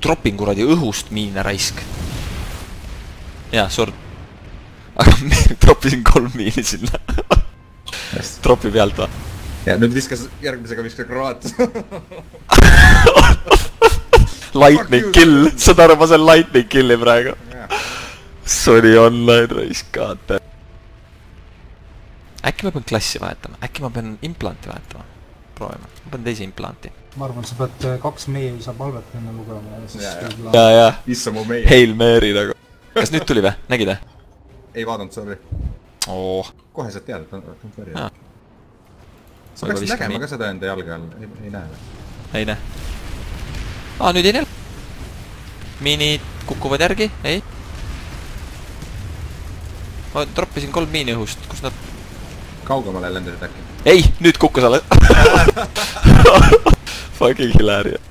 tropin kuradi õhust miine raisk. Jaa, sord. Aga troppisin 3 miini sinna. Tropi pealt va. Ja nüüd viskas, järgmisega viskas granaat. Lightning kill. Saad aru, ma sain lightning killi praegu. Sony online raisk, kaata. Äkki ma pean klassi vahetama? Äkki ma pean implanti vahetama? Proovima. Ma pean teise implanti. Ma arvan, sa pead 2 meil saab palvet enne lugema ja siis... Jaa. Issa mu meie. Hail Mary nagu. Kas nüüd tuli või? Nägid või? Ei vaadanud, sorry. Kohe saad teada, et on pärja. Sa peaksid nägema ka seda enda jalge all. Ei näe või? Ei näe. Nüüd ei näe. Miinid kukuvad järgi. Ei. Ma troppisin 3 miini õhust. Kus nad... Kaugemale lendasid äkki. Ei, nüüd kukkus alles. Fucking hilarious.